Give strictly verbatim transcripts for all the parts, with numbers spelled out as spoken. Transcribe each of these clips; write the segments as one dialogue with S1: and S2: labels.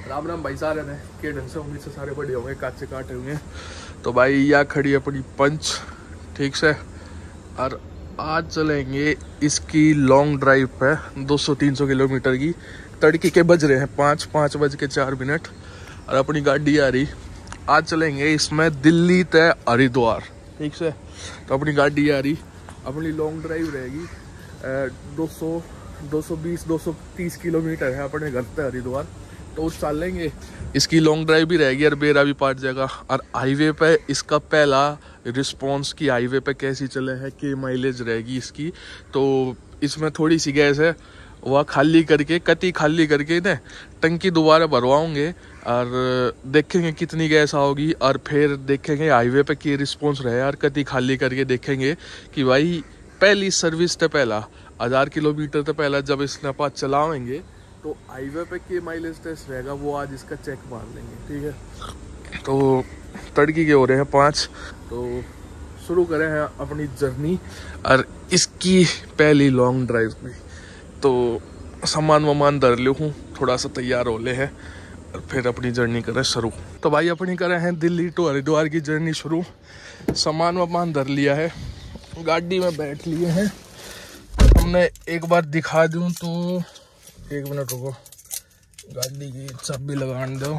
S1: राम राम भाई, सारे ने के ढंग से उम्मीद से सारे बड़े होंगे, काचे काटे हुए। तो भाई यहाँ खड़ी है अपनी पंच, ठीक से। और आज चलेंगे इसकी लॉन्ग ड्राइव पे दो सौ तीन सौ किलोमीटर की। तड़के के बज रहे हैं पाँच पाँच बज के चार मिनट और अपनी गाड़ी आ रही। आज चलेंगे इसमें दिल्ली तय हरिद्वार, ठीक से। तो अपनी गाड़ी आ रही, अपनी लॉन्ग ड्राइव रहेगी दो सौ दो सौ बीस दो सौ तीस किलोमीटर है अपने घर से हरिद्वार। तो उस चल लेंगे, इसकी लॉन्ग ड्राइव भी रहेगी और बेरा भी पाट जाएगा। और हाईवे पे इसका पहला रिस्पॉन्स की हाईवे पे कैसी चले है, कि माइलेज रहेगी इसकी। तो इसमें थोड़ी सी गैस है, वह खाली करके कति खाली करके ना टंकी दोबारा भरवाऊंगे और देखेंगे कितनी गैस आओगी। और फिर देखेंगे हाईवे पे की रिस्पॉन्स रहे और कति खाली करके देखेंगे कि भाई पहली सर्विस तो पहला हज़ार किलोमीटर तो पहला जब इसने पास चलावेंगे तो हाईवे पे के माइलेज टेस्ट रहेगा, वो आज इसका चेक मार लेंगे, ठीक है। तो तड़की के हो रहे हैं पाँच, तो शुरू करें हैं अपनी जर्नी और इसकी पहली लॉन्ग ड्राइव में। तो सामान वामान धर लियो हूँ, थोड़ा सा तैयार हो ले है और फिर अपनी जर्नी करें शुरू। तो भाई अपनी करें हैं दिल्ली टू हरिद्वार की जर्नी शुरू। सामान वामान धर लिया है, गाड़ी में बैठ लिए हैं। हमने एक बार दिखा दूँ तो एक मिनट रुको, गाड़ी की चाबी लगाने दो।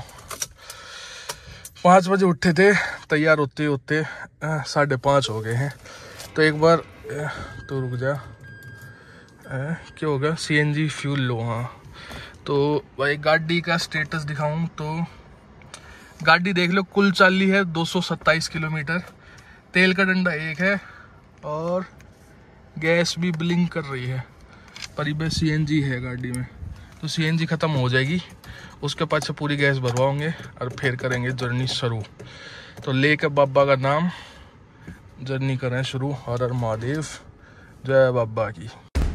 S1: पाँच बजे उठे थे, तैयार होते होते साढ़े पाँच हो गए हैं। तो एक बार तो रुक जा, क्या होगा, सीएनजी फ्यूल लो। हाँ, तो भाई गाड़ी का स्टेटस दिखाऊं तो गाड़ी देख लो, कुल चाली है दो सौ सत्ताईस किलोमीटर। तेल का डंडा एक है और गैस भी ब्लिंक कर रही है, पर ये सीएनजी है गाड़ी में। तो सीएनजी ख़त्म हो जाएगी, उसके पास से पूरी गैस भरवाओगे और फिर करेंगे जर्नी शुरू। तो लेकर बाबा का नाम जर्नी करें शुरू। हर हर महादेव, जय बाबा की।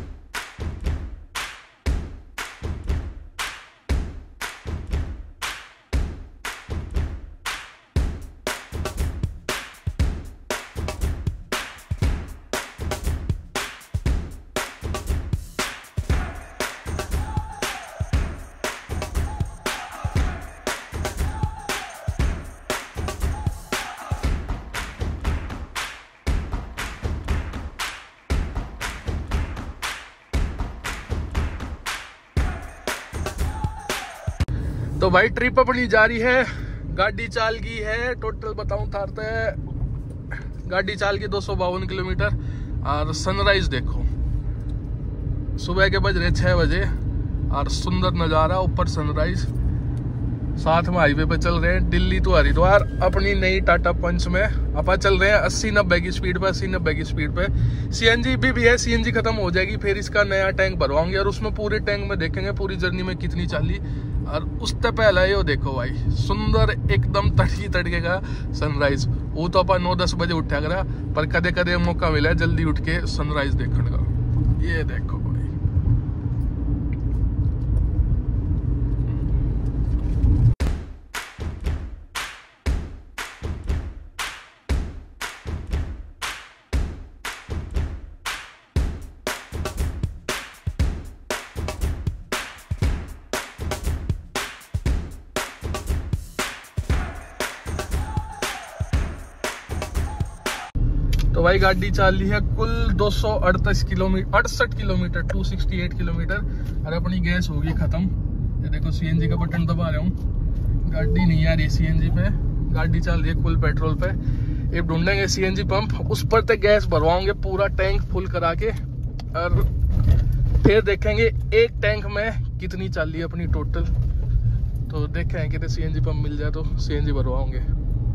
S1: तो भाई ट्रिप अपनी जारी है, गाड़ी चाल की है टोटल बताऊं थारते गाड़ी चाल की दो सौ बावन किलोमीटर। और सनराइज देखो, सुबह के बज रहे छः बजे और सुंदर नज़ारा, ऊपर सनराइज। साथ में हाईवे पे चल रहे हैं दिल्ली टू हरिद्वार अपनी नई टाटा पंच में। अपन चल रहे हैं अस्सी नब्बे की स्पीड पे, अस्सी नब्बे की स्पीड पे। सीएनजी भी, भी है, सीएनजी खत्म हो जाएगी, फिर इसका नया टैंक भरवाएंगे और उसमें पूरे टैंक में देखेंगे पूरी जर्नी में कितनी चाली। और उससे पहले ये देखो भाई, सुंदर एकदम तड़की तड़के का सनराइज। वो तो अपन नौ दस बजे उठा करा, पर कदे कदे मौका मिला जल्दी उठ के सनराइज देखने का। ये देखो भाई, तो भाई गाड़ी चाल ली है कुल दो सौ अड़तीस किलोमीटर अड़सठ kilometre to sixty eight kilometre. और अपनी गैस होगी खत्म। ये देखो सीएनजी का बटन दबा रहा हूँ, गाड़ी नहीं आ रही सीएनजी पे, गाड़ी चल रही है फुल पेट्रोल पे। ये ढूंढेंगे सीएनजी पंप, उस पर तक गैस भरवाओगे पूरा टैंक फुल करा के। और फिर देखेंगे एक टैंक में कितनी चल रही है अपनी टोटल। तो देखें कि सीएनजी पंप मिल जाए तो सीएनजी भरवाओगे।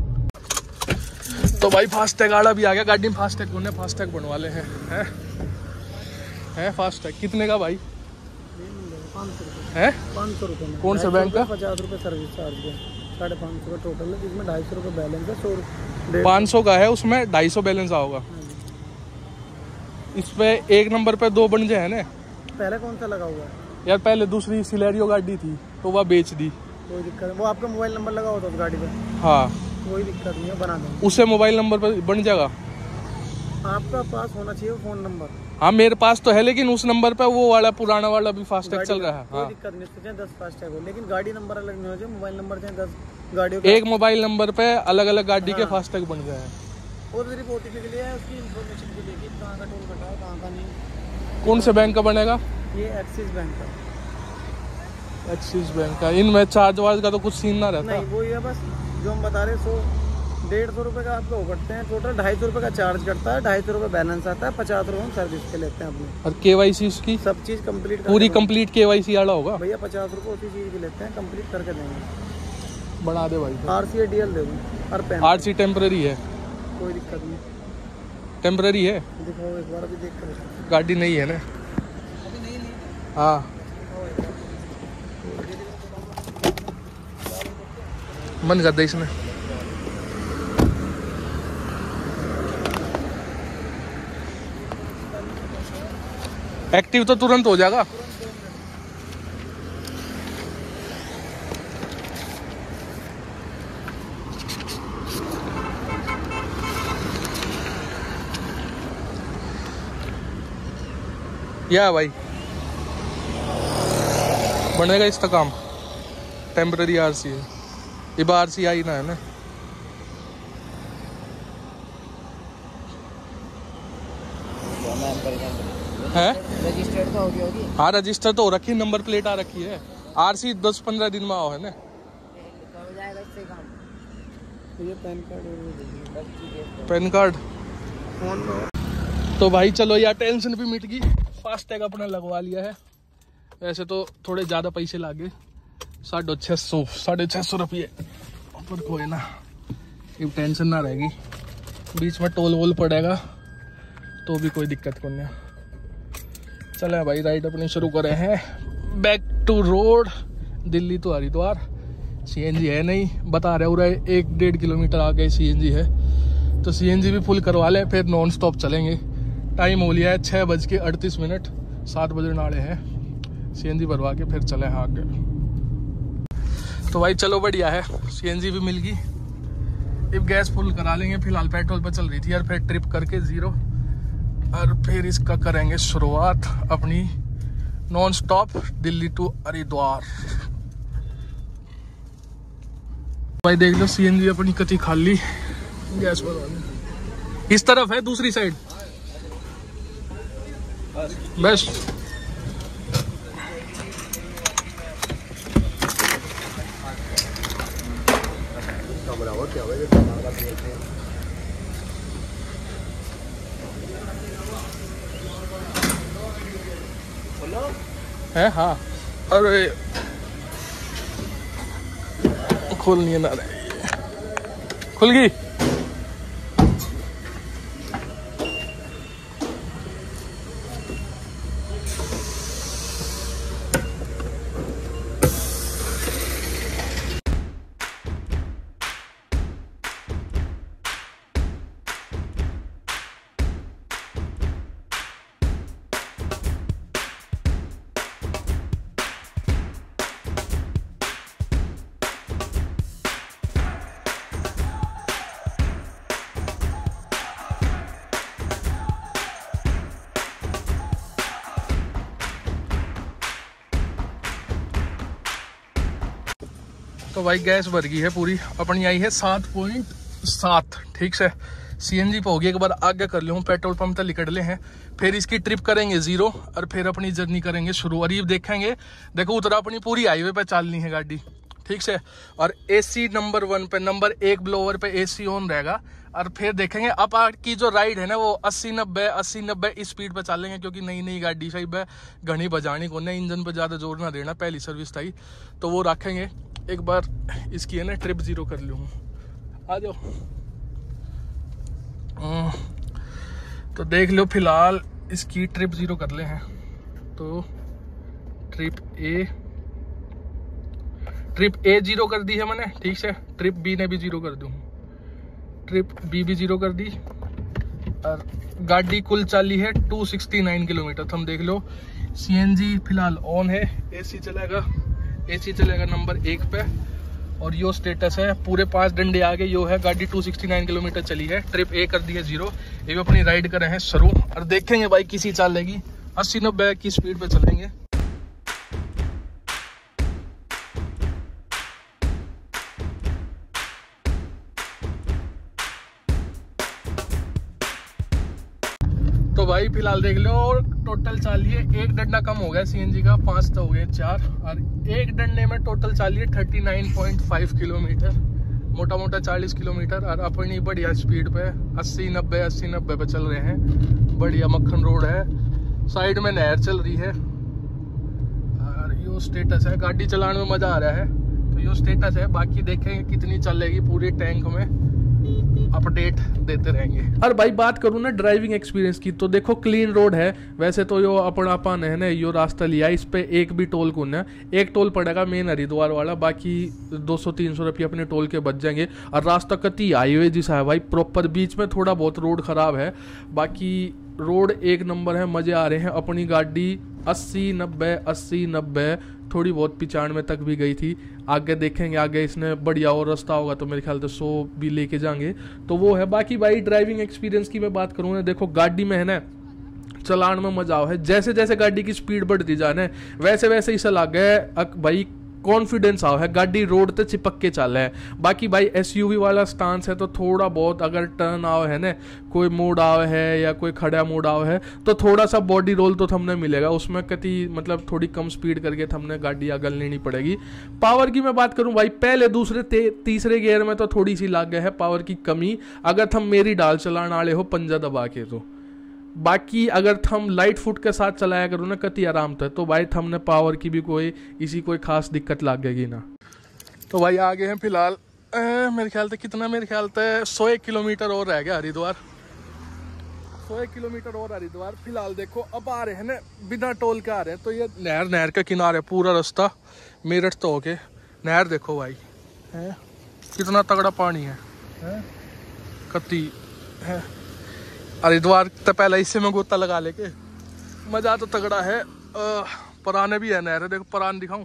S1: तो भाई फास्टैग आड़ा भी आ गया, गाड़ी में फास्टैग कौन है, फास्टैग बनवा ले हैं हैं है फास्टैग कितने का भाई है?
S2: पाँच सौ रुपये।
S1: कौन सा बैंक का?
S2: पचास रुपये सर्विस चार्ज है, साढ़े पाँच सौ का टोटल है, जिसमें ढाई सौ रुपये बैलेंस है। सौ
S1: पाँच सौ का है, उसमें ढाई सौ बैलेंस आओगा। इस पे एक नंबर पे दो बन जाए ना।
S2: पहले कौन सा लगा हुआ है
S1: यार? पहले दूसरी सिलेरियो गाड़ी थी तो वह बेच दी।
S2: कोई दिक्कत नहीं, वो आपका मोबाइल नंबर लगा होता उस गाड़ी पे।
S1: हाँ,
S2: कोई दिक्कत नहीं है, बना देंगे।
S1: उससे मोबाइल नंबर पर बन जाएगा।
S2: आपका पास होना चाहिए फोन नंबर।
S1: हाँ मेरे पास तो है, लेकिन उस नंबर पे वो वाला पुराना वाला भी फास्टैग चल रहा है।
S2: कोई
S1: हाँ
S2: दिक्कत नहीं, उससे चाहे दस फास्टैग हो, लेकिन गाड़ी नंबर अलग नहीं हो जाए, मोबाइल नंबर चाहे दस गाड़ियों
S1: एक मोबाइल नंबर पे अलग अलग गाड़ी के फास्टैग बन गए हैं।
S2: और सिर्फ ओटीपी के लिए है, उसकी इन्फॉर्मेशन के लिए कि कहाँ का टोल कटा है कहाँ का नहीं।
S1: कौन से बैंक का बनेगा?
S2: ये एक्सिस बैंक का।
S1: एक्सिस बैंक का। इनमें चार्ज वार्ज का तो कुछ सीन ना रहता?
S2: नहीं, वो ही है बस जो हम बता रहे, सौ डेढ़ सौ रुपये का आपको वो करते हैं टोटल, ढाई सौ रुपये का चार्ज करता है, ढाई सौ रुपये बैलेंस आता है, पचास रुपये हम सर्विस के लेते हैं अपने।
S1: और केवाईसी उसकी
S2: सब चीज़ कंप्लीट
S1: पूरी कंप्लीट केवाईसी वाला होगा
S2: भैया, पचास रुपये उसी चीज़ की लेते हैं, कंप्लीट करके देंगे।
S1: बढ़ा दे भाई।
S2: आरसी डीएल दे दूँ हर पेन।
S1: आरसी टेम्पररी है?
S2: कोई दिक्कत नहीं,
S1: टेम्पररी है।
S2: दिखाओ एक बार, अभी देख कर।
S1: गाड़ी नहीं है ना?
S2: अभी नहीं ली।
S1: हाँ मन कर दे इसने। एक्टिव तो तुरंत हो जाएगा। या भाई बनेगा इसका काम। टेम्पररी आरसी है, ये आरसी आई ना है ना। है
S2: रजिस्टर्ड तो होगी होगी।
S1: हाँ रजिस्टर तो हो रखी है, नंबर प्लेट आ रखी है। आरसी दस पंद्रह दिन में आओ है ना।
S2: हो जाएगा इससे काम। ये PAN card,
S1: PAN card
S2: phone में।
S1: तो भाई चलो यार, टेंशन भी मिट गई। फास्टैग अपना लगवा लिया है। वैसे तो थोड़े ज़्यादा पैसे लागे, साढ़े छः सौ साढ़े छः सौ रुपये पर कोई ना, ये टेंशन ना रहेगी। बीच में टोल वोल पड़ेगा तो भी कोई दिक्कत को नहीं। चले भाई राइड अपनी शुरू करे हैं, back to road, Delhi to Haridwar. CNG है नहीं, बता रहे हो एक डेढ़ किलोमीटर आगे सीएनजी है, तो सीएनजी भी फुल करवा लें, फिर नॉन स्टॉप चलेंगे। टाइम हो लिया है छः बज के अड़तीस मिनट, सात बजे नाले हैं। सीएनजी भरवा के फिर चले हैं आगे। तो भाई चलो बढ़िया है, सीएनजी भी मिल गई। अब गैस फुल करा लेंगे, फिलहाल पेट्रोल पर चल रही थी यार, फिर ट्रिप करके ज़ीरो, और फिर इसका करेंगे शुरुआत अपनी non stop Delhi to Haridwar. भाई देख लो सीएनजी अपनी कति खाली, गैस भरवानी इस तरफ है, दूसरी साइड बेस्ट। है हाँ, अरे खुल नहीं ना रही, खुल गई। तो भाई गैस भर गई है पूरी अपनी, आई है सात पॉइंट सात। ठीक से सीएनजी पे होगी, एक बार आगे कर लूँ, पेट्रोल पंप तक निकल ले हैं, फिर इसकी ट्रिप करेंगे जीरो, और फिर अपनी जर्नी करेंगे शुरू। और ये देखेंगे, देखो उधर अपनी पूरी हाईवे पे चलनी है गाड़ी। ठीक से, और एसी नंबर वन पे, नंबर एक ब्लोवर पे एसी ऑन रहेगा। और फिर देखेंगे अब की जो राइड है ना, वो अस्सी नब्बे अस्सी नब्बे इस स्पीड पे चलेंगे, क्योंकि नई नई गाड़ी सही है, घनी बजानी को नहीं, इंजन पे ज़्यादा जोर ना देना, पहली सर्विस था ही, तो वो रखेंगे। एक बार इसकी है ना ट्रिप जीरो कर लूँ, आ जाओ। तो देख लो फिलहाल इसकी ट्रिप जीरो कर ले हैं। तो trip A trip A zero कर दी है मैंने। ठीक है, ट्रिप बी ने भी जीरो कर दूँ, ट्रिप बी भी जीरो कर दी, और गाड़ी कुल चाली है दो सौ उनहत्तर किलोमीटर। तो हम देख लो सीएनजी फिलहाल ऑन है, एसी चलेगा, एसी चलेगा नंबर एक पे, और यो स्टेटस है, पूरे पांच डंडे आगे यो है। गाड़ी दो सौ उनहत्तर किलोमीटर चली है, ट्रिप ए कर दी है जीरो। ये भी अपनी राइड कर रहे हैं शुरू, और देखेंगे भाई किसी चलेगी अस्सी नब्बे की स्पीड पे चलेंगे। तो भाई फिलहाल देख लो, और टोटल चालिए एक डंडा कम हो गया सीएनजी का, पांच तो हो गए चार, और एक डंडे में टोटल चालिए उनतालीस पॉइंट पाँच किलोमीटर, मोटा मोटा चालीस किलोमीटर। और अपनी बढ़िया स्पीड पे अस्सी नब्बे अस्सी नब्बे पे चल रहे हैं। बढ़िया मक्खन रोड है, साइड में नहर चल रही है, और यो स्टेटस है। गाड़ी चलाने में मजा आ रहा है, तो यो स्टेटस है। बाकी देखेंगे कितनी चलेगी, पूरे टैंक में अपडेट देते रहेंगे। और भाई बात करूँ ना ड्राइविंग एक्सपीरियंस की, तो देखो क्लीन रोड है। वैसे तो यो अपनापन है ना, यो रास्ता लिया, इस पे एक भी टोल कौन है, एक टोल पड़ेगा मेन हरिद्वार वाला, बाकी दो सौ तीन सौ रुपये अपने टोल के बच जाएंगे। और रास्ता कति हाईवे जैसा है भाई, प्रॉपर, बीच में थोड़ा बहुत रोड खराब है, बाकी रोड एक नंबर है, मजे आ रहे हैं। अपनी गाड़ी अस्सी नब्बे अस्सी नब्बे थोड़ी बहुत पिचानवे तक भी गई थी। आगे देखेंगे, आगे इसने बढ़िया और रास्ता होगा तो मेरे ख्याल से सौ भी लेके जाएंगे, तो वो है। बाकी भाई ड्राइविंग एक्सपीरियंस की मैं बात करूँ ना, देखो गाड़ी में है ना, चलान में मजा है। जैसे जैसे गाड़ी की स्पीड बढ़ती जाने वैसे वैसे इसे लगे भाई कॉन्फिडेंस आओ है, गाड़ी रोड पे चिपक के चल है। बाकी भाई एसयूवी वाला स्टांस है, तो थोड़ा बहुत अगर टर्न आओ है ना, कोई मोड़ आओ है या कोई खड़ा मोड़ आओ है, तो थोड़ा सा बॉडी रोल तो थमने मिलेगा उसमें, कति मतलब थोड़ी कम स्पीड करके थमने गाड़ी आगे लेनी पड़ेगी। पावर की मैं बात करूं भाई, पहले दूसरे तीसरे गियर में तो थोड़ी सी लाग गए है पावर की कमी, अगर थम मेरी डाल चलाने वाले हो पंजा दबा के तो। बाकी अगर थम लाइट फुट के साथ चलाया करो ना कति आराम था, तो भाई थमने पावर की भी कोई इसी कोई खास दिक्कत लागेगी ना। तो भाई आगे हैं फिलहाल, मेरे ख्याल से कितना, मेरे ख्याल से सौ एक किलोमीटर और रह गया हरिद्वार, सौ एक किलोमीटर और हरिद्वार। फिलहाल देखो अब आ रहे हैं ना, बिना टोल के आ रहे हैं, तो ये नहर नहर के किनारे पूरा रास्ता मेरठ तो होके नहर देखो भाई है, कितना तगड़ा पानी है, है? कति है हरिद्वार तो पहले इससे में गोता लगा लेके, मजा तो तगड़ा है। पराने भी है नहर है, देखो परान दिखाऊं,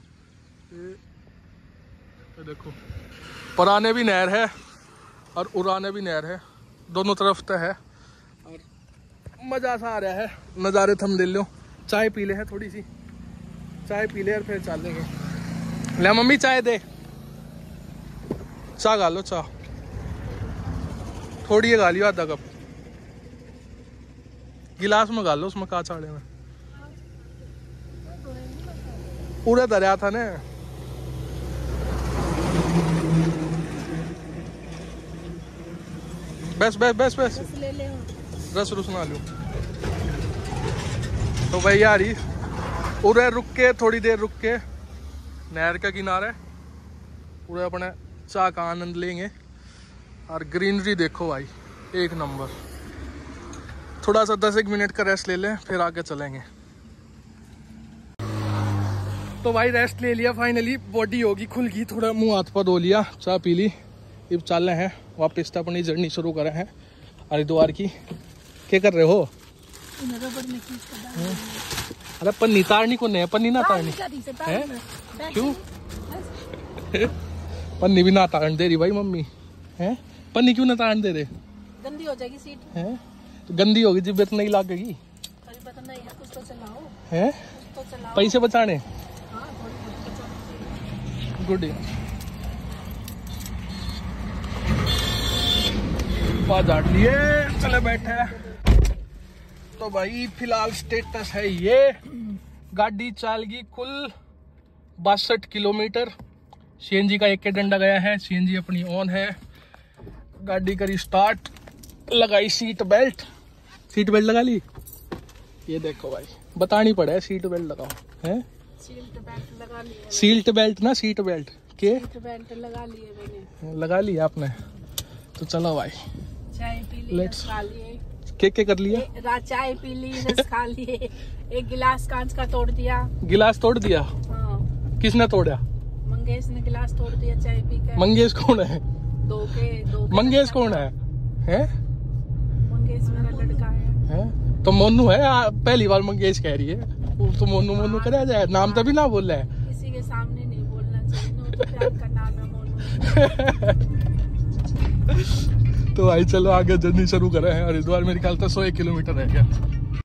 S1: ये देखो पराने भी नहर है और उराने भी नहर है, दोनों तरफ तो है, और मजा सा आ रहा है। नज़ारे थम ले लो, चाय पी ले है, थोड़ी सी चाय पी ले और फिर चलेंगे। ले मम्मी चाय दे, चाय गा लो, चाय थोड़ी है, गा लियो आधा कप, गिलास में गा लो, उसमें का चाड़े में पूरा दरिया था ने। बस बस बस बस रस रुस ना लो। तो भाई यार पूरे रुक के, थोड़ी देर रुक के नहर का किनारे पूरे अपने चाय का आनंद लेंगे, और ग्रीनरी देखो भाई एक नंबर। थोड़ा सा दस एक मिनट का रेस्ट ले लें, फिर आगे चलेंगे। तो भाई रेस्ट ले लिया फाइनली, बॉडी होगी खुल गई, थोड़ा मुंह हाथ पर धो लिया, चाय पी ली, अब चल रहे हैं वापस तो अपनी जर्नी शुरू कर रहे हैं हरिद्वार की। क्या कर रहे हो? अरे पन्नी तारनी को नहीं, पन्नी ना तारनी है, क्यों? पन्नी भी ना तारन दे रही भाई मम्मी है, पन्नी क्यों ना तारन दे रहे?
S3: गंदी हो जाएगी सीट
S1: है, तो गंदी होगी जिब्बत नहीं लागेगी है, पैसे बचाने। गुड झाड़ लिए, चले बैठे। तो भाई फिलहाल स्टेटस है ये, गाड़ी चलेगी कुल बासठ किलोमीटर, सीएनजी का एक के डंडा गया है, सीएनजी अपनी ऑन है, गाड़ी करी स्टार्ट, लगाई सीट बेल्ट, सीट बेल्ट लगा ली, ये देखो भाई बतानी पड़े सीट बेल्ट लगाओ है,
S3: सीट बेल्ट लगा ली,
S1: सीट बेल्ट ना सीट बेल्ट के
S3: सीट बेल्ट लगा ली है मैंने,
S1: लगा ली आपने। तो चलो भाई
S3: चाय पी ली, रस खा लिए,
S1: के के कर लिया,
S3: रात चाय पी ली, रस खा लिए, एक गिलास कांच का तोड़ दिया,
S1: गिलास तोड़ दिया,
S3: हाँ।
S1: किसने तोड़ा?
S3: मंगेश ने गिलास तोड़ दिया चाय पी के।
S1: मंगेश कौन है?
S3: दो के दो के
S1: मंगेश कौन है? हैं?
S3: मंगेश मेरा लड़का है,
S1: हैं? तो मोनू है, पहली बार मंगेश कह रही है, तो मोनू मोनू करे जाए, नाम तभी ना बोल रहा है,
S3: किसी के सामने नहीं बोलना चाहिए, तो प्यार का नाम है मोनू।
S1: तो भाई चलो आगे जर्नी शुरू कर रहे हैं। हरिद्वार मेरे ख्याल से सौ एक किलोमीटर रह गया।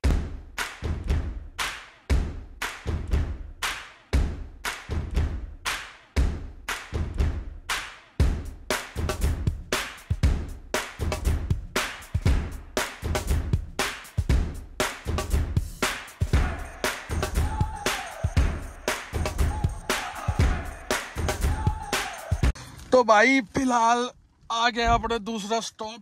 S1: तो भाई फिलहाल आ गया अपना दूसरा स्टॉप।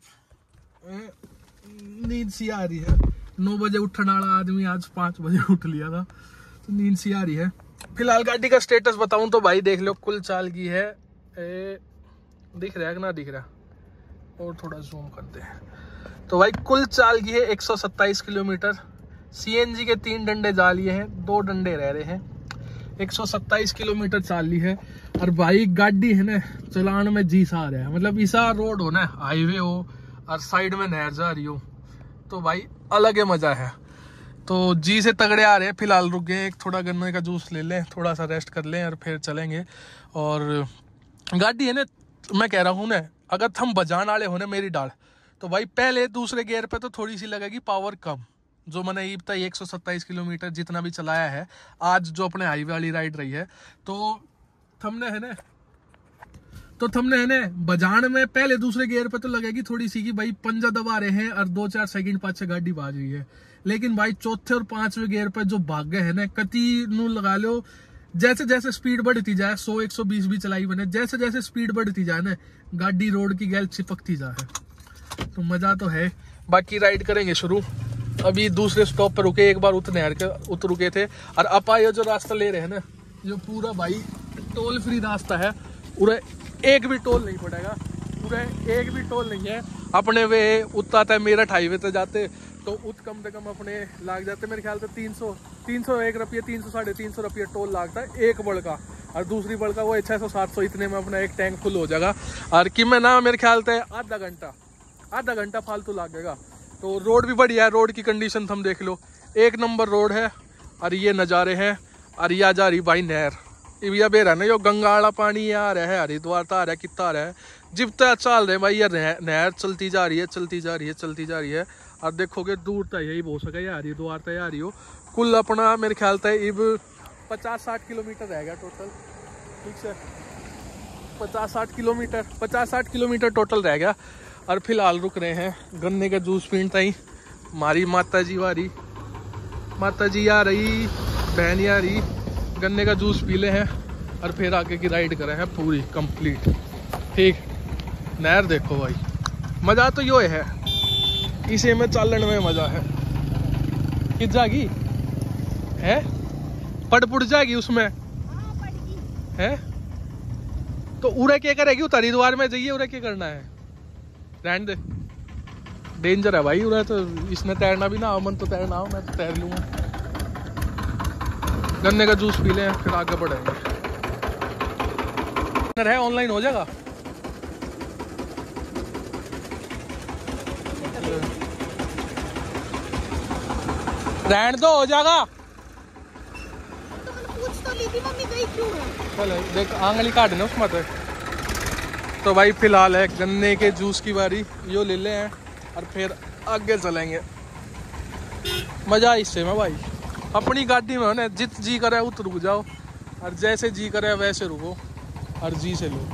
S1: नींद सी आ रही है, नौ बजे उठने वाला आदमी आज पाँच बजे उठ लिया था, तो नींद सी आ रही है। फिलहाल गाड़ी का स्टेटस बताऊं तो भाई देख लो, कुल चाल की है ए, दिख रहा है कि ना दिख रहा, और थोड़ा जूम करते हैं तो भाई कुल चाल की है एक सौ सत्ताईस किलोमीटर। सीएनजी के तीन डंडे जा लिए हैं, दो डंडे रह रहे हैं, एक सौ सत्ताईस किलोमीटर चाल ली है। और भाई गाड़ी है ना चलान में जी सा आ रहा है, मतलब ऐसा रोड हो ना, हाईवे हो और साइड में नहर जा रही हो, तो भाई अलग ही मजा है। तो जी से तगड़े आ रहे हैं। फिलहाल रुक गए, एक थोड़ा गन्ने का जूस ले लें, थोड़ा सा रेस्ट कर लें और फिर चलेंगे। और गाड़ी है ना, मैं कह रहा हूँ ना, अगर हम बजान वाले हो ना मेरी डाल, तो भाई पहले दूसरे गियर पे तो थोड़ी सी लगेगी पावर कम, जो मैंने ये बताई एक सौ सत्ताईस किलोमीटर जितना भी चलाया है आज, जो अपने हाईवे वाली राइड रही है, तो थमने है ना तो थमने है ना बजान में पहले दूसरे गियर पे तो लगेगी थोड़ी सी कि भाई पंजा दबा रहे हैं और दो चार सेकंड पाछे गाड़ी भाग रही है। लेकिन भाई चौथे और पांचवें गियर पे जो भाग गए है ना, कति नू लगा लो, जैसे जैसे स्पीड बढ़ती जाए, सौ एक सौ बीस भी चलाई बने, जैसे जैसे स्पीड बढ़ती जाए ना, गाड़ी रोड की गैल चिपकती जाए, तो मजा तो है। बाकी राइड करेंगे शुरू। अभी दूसरे स्टॉप पर रुके, एक बार उत नहर के उत रुके थे, और अपा ये जो रास्ता ले रहे हैं ना, जो पूरा भाई टोल फ्री रास्ता है, पूरा एक भी टोल नहीं पड़ेगा, पूरा एक भी टोल नहीं है। अपने वे उतना है मेरठ हाईवे से जाते तो उत कम से कम अपने लाग जाते मेरे ख्याल से तीन सौ तीन सौ एक रुपये तीन सौ साढ़े तीन सौ रुपये टोल लागता है एक बड़ का, और दूसरी बड़ का वो छः सौ सात सौ इतने में अपना एक टैंक फुल हो जाएगा। और कि मैं ना मेरे ख्याल से आधा घंटा आधा घंटा फालतू लागेगा। तो रोड भी बढ़िया है, रोड की कंडीशन हम देख लो, एक नंबर रोड है। और ये नज़ारे हैं, और ये जा रही भाई नहर, इविया बेर है ना, यो गंगा वाला पानी आ रहा है, हरिद्वार तो आ रहा है, कितना आ रहा है, जिब तक चल रहे भाई, ये नहर चलती जा रही है चलती जा रही है चलती जा रही है। और देखोगे दूर तक यही हो सके यार, हरिद्वार तक आ रही हो। कुल अपना मेरे ख्याल से इब पचास साठ किलोमीटर रहेगा टोटल, ठीक है, पचास साठ किलोमीटर पचास साठ किलोमीटर टोटल रह गया। और फिलहाल रुक रहे हैं गन्ने का जूस पीता ही, हमारी माता जी वारी माता जी आ रही, बहन आ रही, गन्ने का जूस पी ले हैं और फिर आगे की राइड करें हैं पूरी कंप्लीट। ठीक, नहर देखो भाई, मज़ा तो यो है, इसे में चालन में मज़ा है। किस जाएगी है, पड़ पुड़ जाएगी उसमें है, तो उरे क्या करेगी, उतर हरिद्वार में जाइए, उरे क्या करना है, रहने दे, डेंजर है भाई उरे, तो इसमें तैरना भी ना हो, मन तो तैरना हो, मैं तो तैर लूँगा। गन्ने का जूस पी लें फिर आगे बढ़ेंगे। है ऑनलाइन हो जाएगा, रहने दो, हो जाएगा।
S3: पूछ तो ली थी मम्मी, गई क्यों है?
S1: चलो देख आंगली काटने उसमें तो। तो भाई फिलहाल है गन्ने के जूस की बारी, यो ले ले हैं और फिर आगे चलेंगे। मजा इससे में भाई, अपनी गाड़ी में हो ना, जित जी करे उत रुक जाओ, और जैसे जी करे वैसे रुको, और जी से लो।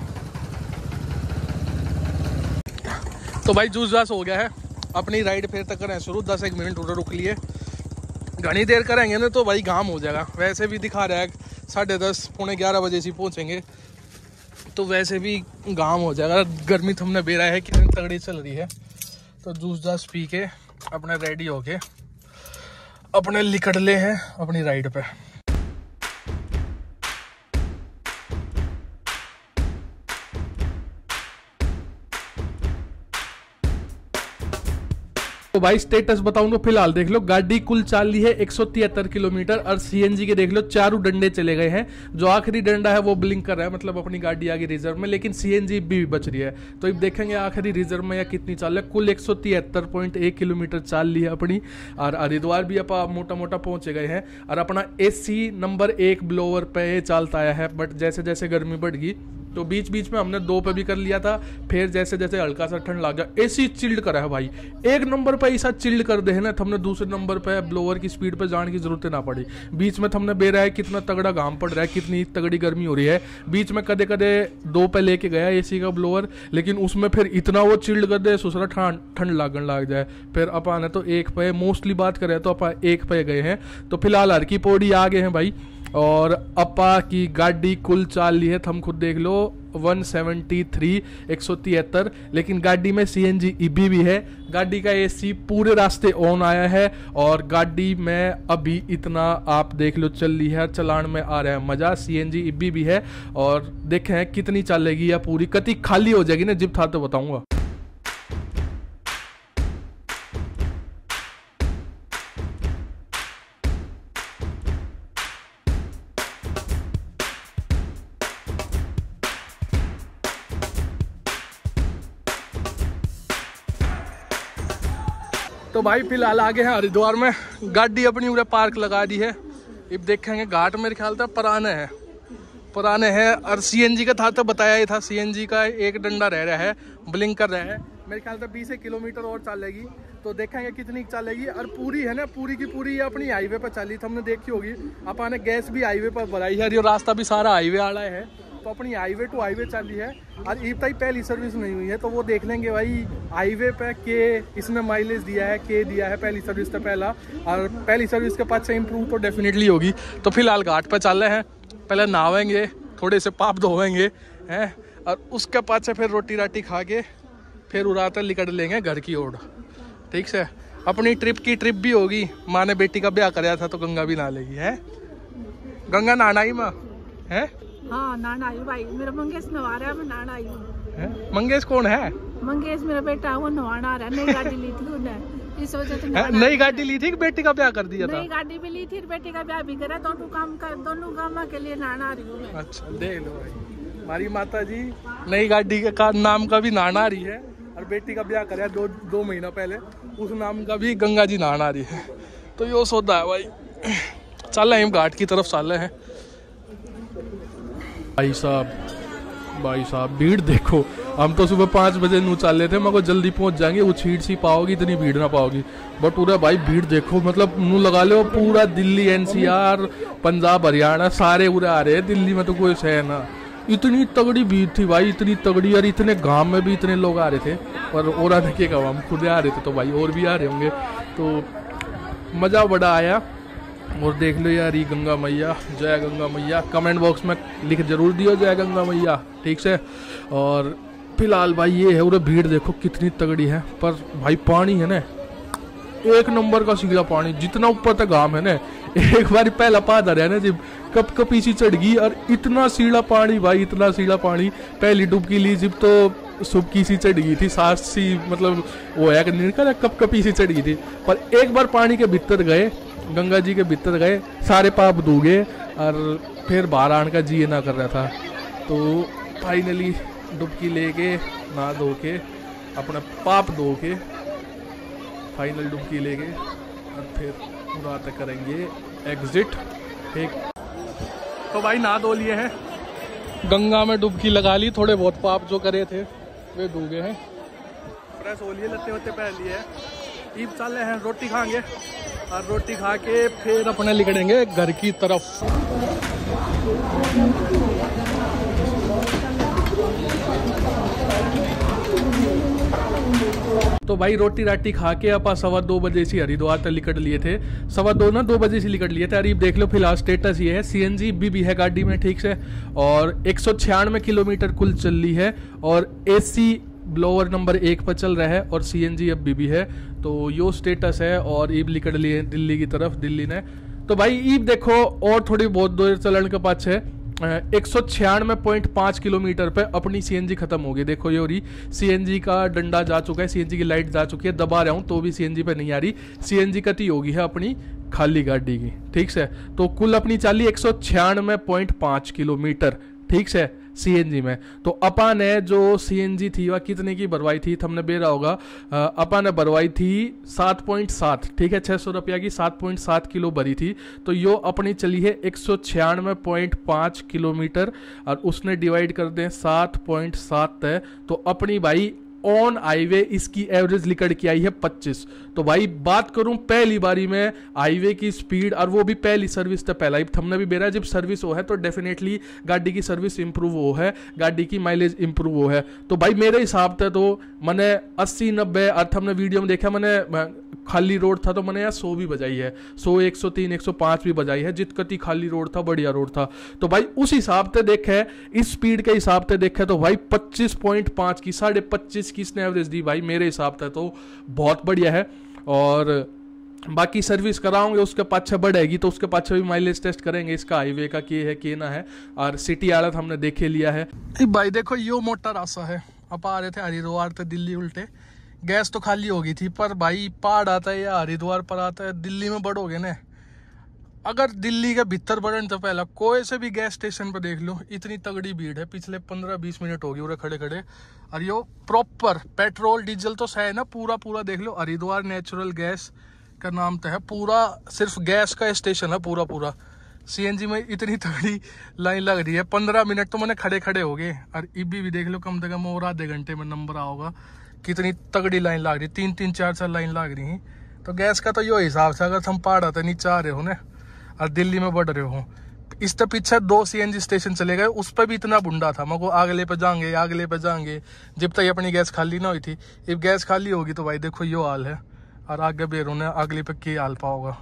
S1: तो भाई जूस जास हो गया है, अपनी राइड फिर तक करें शुरू। दस एक मिनट उधर रुक लिए, घनी देर करेंगे ना तो भाई घाम हो जाएगा। वैसे भी दिखा रहा है साढ़े दस पौने ग्यारह बजे से पहुँचेंगे, तो वैसे भी घाम हो जाएगा। गर्मी तो हमने बेरा है कितनी तगड़ी चल रही है। तो जूस जास पी के अपने रेडी हो के अपने निकल ले हैं अपनी राइड पे। तो भाई स्टेटस बताऊं तो फिलहाल देख लो, गाड़ी कुल चाल ली है एक सौ तिहत्तर किलोमीटर, और सीएनजी के देख लो चारों डंडे चले गए हैं। जो आखिरी डंडा है वो ब्लिंक कर रहा है, मतलब अपनी गाड़ी आ गई रिजर्व में, लेकिन सीएनजी भी बच रही है। तो अब देखेंगे आखिरी रिजर्व में या कितनी चाल है। कुल एक सौ तिहत्तर पॉइंट एक किलोमीटर चाल ली है अपनी, और हरिद्वार भी अपा मोटा मोटा पहुंचे गए हैं। और अपना एसी नंबर एक ब्लोवर पे चालता आया है, बट जैसे जैसे गर्मी बढ़ गई तो बीच बीच में हमने दो पे भी कर लिया था। फिर जैसे जैसे हल्का सा ठंड लग गया, एसी चिल्ड करा है भाई। एक नंबर पे ऐसा चिल्ड कर दे है ना, हमने दूसरे नंबर पे ब्लोअर की स्पीड पे जाने की जरूरत ना पड़ी। बीच में हमने बेरा है कितना तगड़ा घाम पड़ रहा है, कितनी तगड़ी गर्मी हो रही है। बीच में कदे कदे दो पे लेके गया एसी का ब्लोअर, लेकिन उसमें फिर इतना वो चिल्ड कर दे सुसरा ठंड ठंड लागन लग जाए। फिर अपन तो एक पे मोस्टली बात करें तो अपन एक पे गए हैं। तो फिलहाल हर की पौड़ी आ गए हैं भाई, और अपा की गाड़ी कुल चाल ली है, हम खुद देख लो एक सौ तिहत्तर एक सौ तिहत्तर। लेकिन गाड़ी में सीएनजी ईबी भी है। गाड़ी का एसी पूरे रास्ते ऑन आया है, और गाड़ी में अभी इतना आप देख लो चल रही है, चलान में आ रहा है मजा। सीएनजी ईबी भी है, और देखें कितनी चलेगी या पूरी कति खाली हो जाएगी ना, जब था तो बताऊंगा। तो भाई फिलहाल आगे हैं हरिद्वार में, गाड़ी अपनी उरे पार्क लगा दी है। अब देखेंगे घाट मेरे ख्याल से पुराने हैं पुराने हैं और सीएनजी का था तो बताया ही था, सीएनजी का एक डंडा रह रहा है, ब्लिंक कर रहा है। मेरे ख्याल से बीस किलोमीटर और चलेगी, तो देखेंगे कितनी चलेगी। और पूरी है ना, पूरी की पूरी अपनी हाईवे पर चली थी, हमने देखी होगी। अपन ने गैस भी हाईवे पर भराई है, और रास्ता भी सारा हाईवे वाला है, तो अपनी हाईवे टू हाईवे चली है। और ईब तक पहली सर्विस नहीं हुई है, तो वो देख लेंगे भाई हाईवे पे के इसने माइलेज दिया है, के दिया है पहली सर्विस से पहला, और पहली सर्विस के पास से इम्प्रूव तो डेफिनेटली होगी। तो फिलहाल घाट पे चल रहे हैं, पहले नहावेंगे, थोड़े से पाप धोवेंगे हैं, और उसके बाद से फिर रोटी राटी खा के फिर उड़ाते निकल लेंगे घर की ओर। ठीक से अपनी ट्रिप की ट्रिप भी होगी। माँ ने बेटी का ब्याह कराया था, तो गंगा भी नहा लेगी है। गंगा नहाना ही माँ है।
S3: हाँ नाना आई भाई, मेरा मंगेश नवा रहा है, मैं नाना आई हूँ।
S1: मंगेश कौन है?
S3: मंगेश मेरा बेटा, वो नवाना आ रहा है। नई गाड़ी ली थी उन्हें, इस वजह से
S1: नई गाड़ी ली थी कि बेटी का ब्याह कर दिया था?
S3: नई गाड़ी भी ली थी, बेटी का ब्याह भी करा। दोनों काम कर दोनों काम के लिए नाना आ रही हूँ।
S1: अच्छा देख लो भाई, हमारी माता जी नई गाड़ी के का नाम का भी नाना आ रही है, और बेटी का ब्याह कराया दो दो महीना पहले, उस नाम का भी गंगा जी नाना आ रही है। तो यो सौदा है भाई। चल रहे हम घाट की तरफ चल रहे हैं। भाई साहब भाई साहब भीड़ देखो, हम तो सुबह पाँच बजे नू चल रहे थे, मगर जल्दी पहुंच जाएंगे, वो छीट सी पाओगी, इतनी भीड़ ना पाओगी। बट पूरा भाई भीड़ देखो, मतलब नू लगा लो पूरा दिल्ली एनसीआर पंजाब हरियाणा सारे उरे आ रहे हैं। दिल्ली में तो कोई है ना, इतनी तगड़ी भीड़ थी भाई, इतनी तगड़ी। और इतने गांव में भी इतने लोग आ रहे थे, पर और आने के गाँव हम खुद आ रहे थे, तो भाई और भी आ रहे होंगे, तो मज़ा बड़ा आया। और देख लो यार ये गंगा मैया, जय गंगा मैया। कमेंट बॉक्स में लिख जरूर दियो जय गंगा मैया, ठीक से। और फिलहाल भाई ये है, उरे भीड़ देखो कितनी तगड़ी है। पर भाई पानी है ना, एक नंबर का सीधा पानी, जितना ऊपर तक गाम है ना। एक बार पहला पादर है ना जब कप कपी सी चढ़ गई, और इतना सीधा पानी भाई, इतना सीधा पानी। पहली डुबकी ली जब तो सुबकी सी चढ़ गई थी, सांस सी, मतलब वो है कि कप कपी सी चढ़ गई थी। पर एक बार पानी के भीतर गए, गंगा जी के भीतर गए, सारे पाप धोगे, और फिर बाहर आने का जी ना कर रहा था। तो फाइनली डुबकी लेके नहा धो के अपना पाप धो के फाइनल डुबकी लेके, और फिर पूरा तक करेंगे एग्जिट। ठीक, तो भाई नहा धो लिए हैं, गंगा में डुबकी लगा ली, थोड़े बहुत पाप जो करे थे वे धो गए हैं, फ्रेश हो लिए, लत्ते वत्ते पहन लिए हैं। ईब चल रहे हैं, रोटी खाएंगे, और रोटी खा के फिर अपने निकलेंगे घर की तरफ। तो भाई रोटी राटी खा के आप सवा दो बजे से हरिद्वार तक निकल लिए थे, सवा दो ना दो बजे से निकल लिए थे। अरे देख लो फिलहाल स्टेटस ये है, सीएनजी भी, भी है गाड़ी में, ठीक से। और एक सौ छियानवे किलोमीटर कुल चल रही है, और एसी ब्लोअर नंबर एक पर चल रहा है, और सीएनजी अब भी, भी है। तो यो स्टेटस है, और ईब निकल लिए दिल्ली की तरफ, दिल्ली ने। तो भाई ईब देखो और थोड़ी बहुत देर चलन के पास है, एक सौ छियानवे पॉइंट पाँच किलोमीटर पे अपनी सीएनजी खत्म हो गई। देखो ये हो रही, सीएनजी का डंडा जा चुका है, सीएनजी की लाइट जा चुकी है, दबा रहा हूँ तो भी सीएनजी पे नहीं आ रही। सीएनजी कती होगी है अपनी खाली गाड़ी की, ठीक से। तो कुल अपनी चाली एक सौ छियानवे पॉइंट पाँच किलोमीटर, ठीक से। सीएनजी में। तो अपन ने जो सीएनजी थी वह कितने की भरवाई थी, हमने बेरा होगा, अपन ने भरवाई थी सात पॉइंट सात, ठीक है, छः सौ रुपया की सात पॉइंट सात किलो भरी थी। तो यो अपनी चली है एक सौ छियानवे पॉइंट पाँच किलोमीटर और उसने डिवाइड कर दें सात पॉइंट सात है, तो अपनी भाई ऑन हाईवे इसकी एवरेज निकल के आई है पच्चीस। तो भाई बात करूं पहली बारी में हाईवे की स्पीड, और वो भी पहली सर्विस तो पहला ही हमने भी बेरा, जब सर्विस हो है तो डेफिनेटली गाड़ी की सर्विस इंप्रूव हो है, गाड़ी की माइलेज इंप्रूव हो है। तो भाई मेरे हिसाब से तो मैंने अस्सी नब्बे अर्थ हमने वीडियो में देखा, मैंने खाली रोड था तो मैंने यार सौ भी बजाई है, सौ एक सौ तीन एक सौ पाँच भी बजाई है, जितकती खाली रोड था बढ़िया रोड था। तो भाई उस हिसाब से देखे, इस स्पीड के हिसाब से देखे तो भाई पच्चीस पॉइंट पाँच की साढ़े पच्चीस की इसने एवरेज दी भाई, मेरे हिसाब से तो बहुत बढ़िया है। और बाकी सर्विस कराओगे उसके पाछे बढ़ेगी तो उसके पाछे भी माइलेज टेस्ट करेंगे इसका, हाईवे का के है के ना है, और सिटी हालत हमने देखे लिया है। भाई देखो यो मोटा रास्ता है, अब आ रहे थे हरिद्वार से दिल्ली उल्टे, गैस तो खाली हो गई थी, पर भाई पहाड़ आता है या हरिद्वार पर आता है, दिल्ली में बढ़ोगे ना, अगर दिल्ली के भीतर बढ़ने तो पहला कोई से भी गैस स्टेशन पर देख लो इतनी तगड़ी भीड़ है, पिछले पंद्रह बीस मिनट हो गई उरे खड़े खड़े। और यो प्रॉपर पेट्रोल डीजल तो है ना, पूरा पूरा देख लो, हरिद्वार नेचुरल गैस का नाम तो है, पूरा सिर्फ गैस का स्टेशन है पूरा पूरा। सीएनजी में इतनी तगड़ी लाइन लग रही है, पंद्रह मिनट तो मैंने खड़े खड़े हो गए, और ईबी भी देख लो कम से कम और आधे घंटे में नंबर होगा, कितनी तगड़ी लाइन लग रही, तीन तीन चार चार लाइन लग रही। तो गैस का तो यो हिसाब से, अगर हम पहाड़ आते नीचे आ रहे हो ना और दिल्ली में बढ़ रहे हो, इस तो पीछे दो सीएनजी स्टेशन चले गए, उस पर भी इतना बुंडा था, मगर अगले पे जाएंगे अगले पे जाएंगे, जब तक अपनी गैस खाली ना हुई थी। अब गैस खाली होगी तो भाई देखो यो हाल है, और आगे बेरों ने अगले पे क्या हाल पाओगा।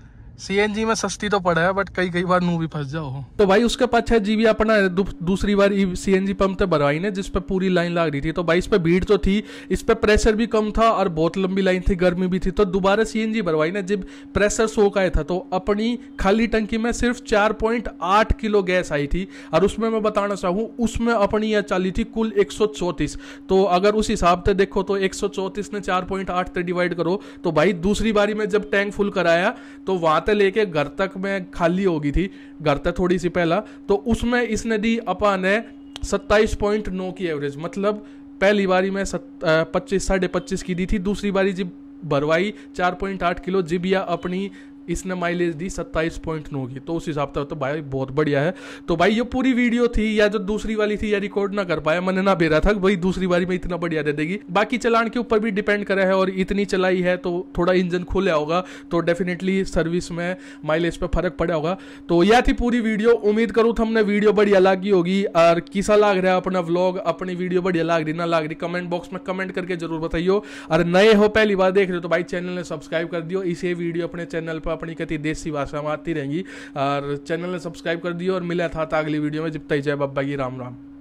S1: सीएनजी में सस्ती तो पड़ा है, बट कई कई बार नू भी फंस जाओ। तो भाई उसके पाछे जी भी अपना दू, दूसरी बार सीएनजी पंप पे भरवाई ने, जिस पे पूरी लाइन लग रही थी। तो भाई इस पे भीड़ तो थी, इस पे प्रेशर भी कम था और बहुत लंबी लाइन थी, गर्मी भी थी। तो दोबारा सीएनजी भरवाई ने, जब प्रेशर सौ का था तो अपनी खाली टंकी में सिर्फ चार पॉइंट आठ किलो गैस आई थी, और उसमें मैं बताना चाहूँ उसमें अपनी यह चाली थी कुल एक सौ चौंतीस। तो अगर उस हिसाब से देखो तो एक सौ चौंतीस ने चार पॉइंट आठ से डिवाइड करो, तो भाई दूसरी बारी में जब टैंक फुल कराया तो वहां से लेके घर तक में खाली हो गई थी, घर तक थोड़ी सी पहला, तो उसमें इसने दी अपा ने सत्ताईस पॉइंट नौ की एवरेज, मतलब पहली बारी में पच्चीस साढ़े पच्चीस की दी थी, दूसरी बारी जब भरवाई चार पॉइंट आठ किलो जिबिया अपनी इसने माइलेज दी सत्ताईस पॉइंट नौ की। तो उस हिसाब से तो भाई बहुत बढ़िया है। तो भाई ये पूरी वीडियो थी, या जो दूसरी वाली थी या रिकॉर्ड ना कर पाया, मैंने ना बेरा था भाई दूसरी बारी में इतना बढ़िया दे देगी, बाकी चलान के ऊपर भी डिपेंड करे है, और इतनी चलाई है तो थोड़ा इंजन खुला होगा तो डेफिनेटली सर्विस में माइलेज पे फर्क पड़ा होगा। तो यह थी पूरी वीडियो, उम्मीद करूँ हमने वीडियो बढ़िया लगी होगी, और किसा लग रहा है अपना व्लॉग, अपनी वीडियो बढ़िया लग रही ना लग रही, कमेंट बॉक्स में कमेंट करके जरूर बताइयो। और नए हो पहली बार देख रहे हो तो भाई चैनल ने सब्सक्राइब कर दियो, इसे वीडियो अपने चैनल पर अपनी कति देसी भाषा में आती रहेंगी, और चैनल ने सब्सक्राइब कर दियो। और मिला था अगली वीडियो में, जब तक जय बाबा की राम राम।